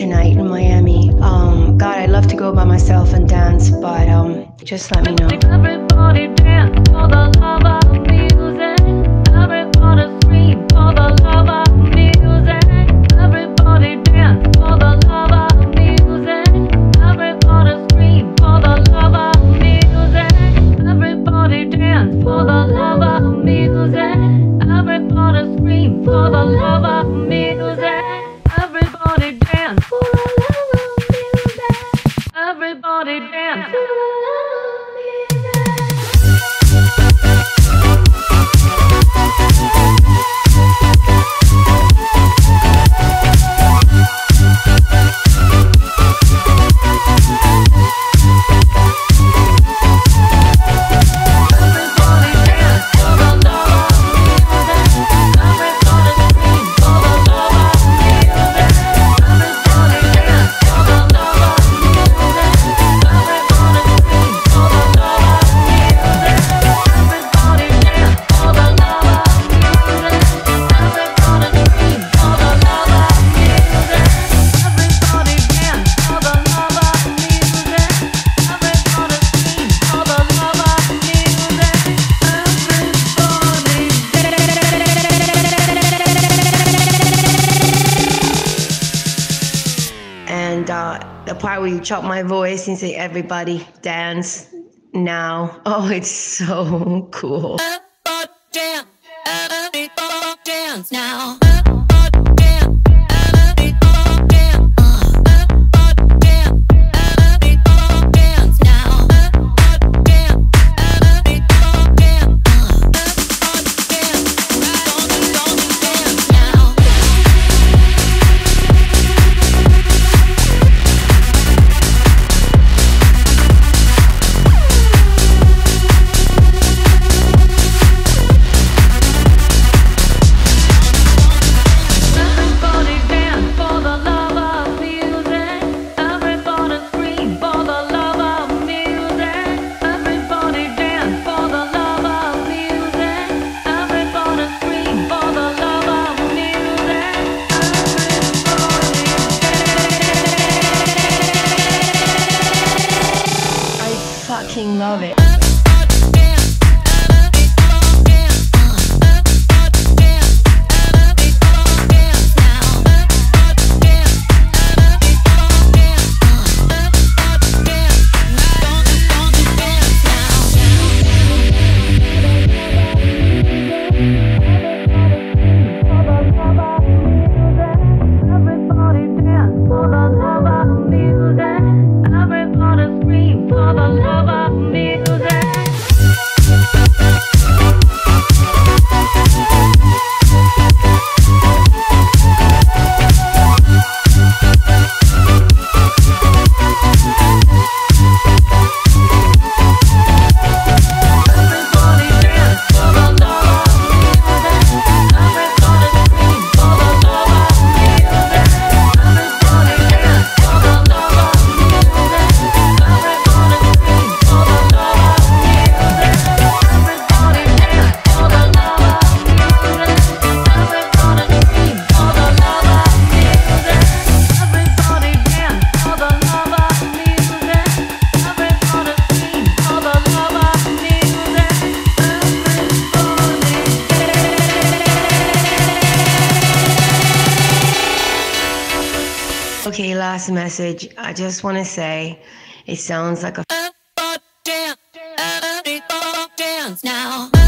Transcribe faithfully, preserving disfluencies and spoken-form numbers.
night in Miami. Um, God, I'd love to go by myself and dance, but um, just let me know. Everybody dance for the love of music. Everybody scream for the love of music. Everybody dance for the love of music. Everybody scream for the love of music. Everybody dance for the love of music. Everybody scream for the love of music. Everybody dance for the love of music. Everybody dance for the love of the part where you chop my voice and say, everybody dance now. Oh, it's so cool. Everybody dance, everybody dance now. Love it. Okay, last message. I just want to say it sounds like a Everybody dance, everybody dance now.